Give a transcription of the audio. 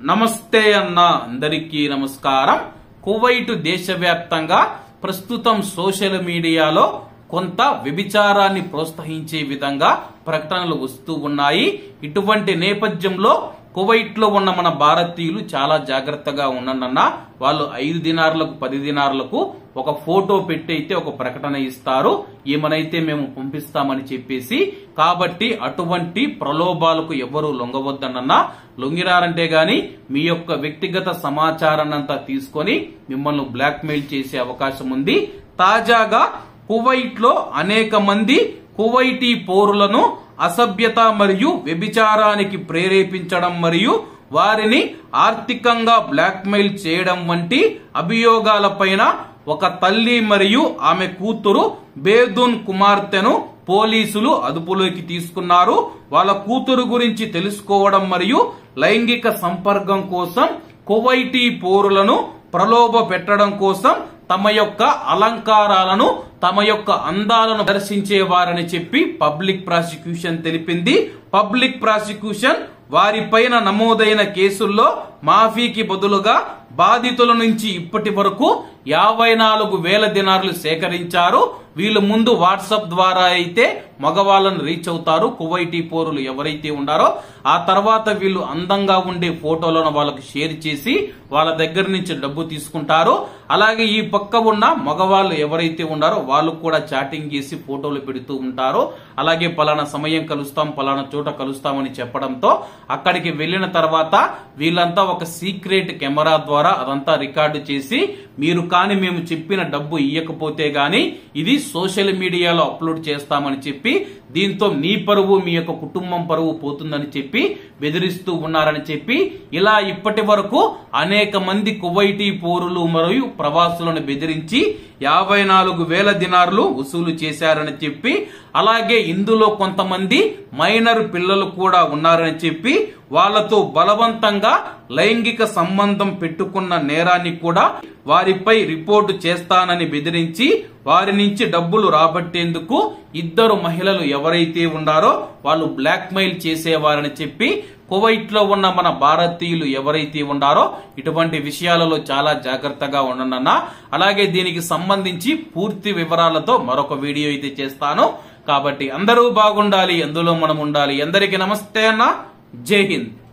నమస్తే అన్న అందరికీ నమస్కారం. కువైట్ దేశవ్యాప్తంగా ప్రస్తుతం సోషల్ మీడియాలో కొంత వ్యభిచారాన్ని ప్రోత్సహించే విధంగా ప్రకటనలు వస్తూ ఉన్నాయి. ఇటువంటి నేపథ్యంలో కువైట్ లో ఉన్న మన భారతీయులు చాలా జాగ్రత్తగా ఉండనన్నా. వాళ్ళు 5 దినార్లకు 10 దినార్లకు ఒక ఫోటో పెట్టి అయితే ఒక ప్రకటన ఇస్తారు, ఏమనైతే మేము పంపిస్తామని చెప్పేసి. కాబట్టి అటువంటి ప్రలోభాలకు ఎవరు లొంగవద్దనన్నా. లొంగిరారంటే గాని మీ యొక్క వ్యక్తిగత సమాచారాన్ని అంతా తీసుకొని మిమ్మల్ని బ్లాక్ మెయిల్ చేసే అవకాశం ఉంది. తాజాగా కువైట్ లో అనేక మంది కువైటీ పౌరులను అసభ్యత మరియు వ్యభిచారానికి ప్రేరేపించడం మరియు వారిని ఆర్థికంగా బ్లాక్ మెయిల్ చేయడం వంటి అభియోగాలపైన ఒక తల్లి మరియు ఆమె కూతురు బేదూన్ కుమార్తెను పోలీసులు అదుపులోకి తీసుకున్నారు. వాళ్ళ కూతురు గురించి తెలుసుకోవడం మరియు లైంగిక సంపర్కం కోసం కువైటీ పౌరులను ప్రలోభ పెట్టడం కోసం తమ యొక్క అలంకారాలను, తమ యొక్క అందాలను దర్శించేవారని చెప్పి పబ్లిక్ ప్రాసిక్యూషన్ తెలిపింది. పబ్లిక్ ప్రాసిక్యూషన్ వారిపైన నమోదైన కేసుల్లో మాఫీకి బదులుగా బాధితుల నుంచి ఇప్పటి వరకు 54,000 దినార్లు సేకరించారు. వీళ్ళు ముందు వాట్సాప్ ద్వారా అయితే మగవాళ్ళను రీచ్ అవుతారు, కువైటీ పౌరులు ఎవరైతే ఉన్నారో. ఆ తర్వాత వీళ్ళు అందంగా ఉండే ఫోటోలను వాళ్ళకు షేర్ చేసి వాళ్ళ దగ్గర నుంచి డబ్బు తీసుకుంటారు. అలాగే ఈ పక్క ఉన్న మగవాళ్ళు ఎవరైతే ఉన్నారో వాళ్ళు కూడా చాటింగ్ చేసి ఫోటోలు పెడుతూ ఉంటారు. అలాగే పలానా సమయం కలుస్తాం, పలానా చోట కలుస్తామని చెప్పడంతో అక్కడికి వెళ్లిన తర్వాత వీళ్ళంతా ఒక సీక్రెట్ కెమెరా ద్వారా అదంతా రికార్డు చేసి, మీరు కానీ మేము చెప్పిన డబ్బు ఇయ్యకపోతే గాని ఇది సోషల్ మీడియాలో అప్లోడ్ చేస్తామని చెప్పి, దీంతో నీ పరువు మీ యొక్క కుటుంబం పరువు పోతుందని చెప్పి బెదిరిస్తూ ఉన్నారని చెప్పి, ఇలా ఇప్పటి వరకు అనేక మంది కువైటీ పౌరులు మరియు ప్రవాసులను బెదిరించి 54,000 దినార్లు వసూలు చేశారని చెప్పి, అలాగే ఇందులో కొంతమంది మైనర్ పిల్లలు కూడా ఉన్నారని చెప్పి వాళ్లతో బలవంతంగా లైంగిక సంబంధం పెట్టుకున్న నేరాన్ని కూడా వారిపై రిపోర్టు చేస్తానని బెదిరించి వారి నుంచి డబ్బులు రాబట్టేందుకు 2 మహిళలు ఎవరైతే ఉన్నారో వాళ్ళు బ్లాక్ మెయిల్ చేసేవారని చెప్పి కువైట్ లో ఉన్న మన భారతీయులు ఎవరైతే ఉన్నారో ఇటువంటి విషయాలలో చాలా జాగ్రత్తగా ఉండనన్నా. అలాగే దీనికి సంబంధించి పూర్తి వివరాలతో మరొక వీడియో అయితే చేస్తాను. కాబట్టి అందరూ బాగుండాలి, అందులో మనం ఉండాలి. అందరికీ నమస్తే అన్న, జై హింద్.